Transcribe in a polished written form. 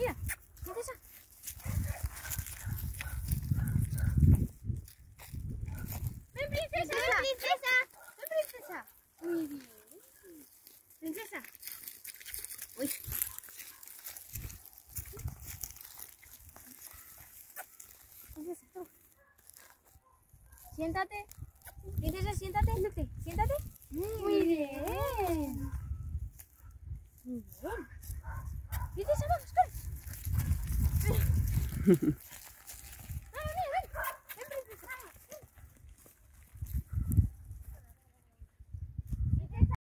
Mira, princesa. Ven, princesa. Ven, princesa. Ven, princesa. Muy bien. Princesa. Uy. Princesa, tú. Siéntate. Princesa, siéntate. Siéntate. Muy bien. Muy bien. Princesa, vamos, corre.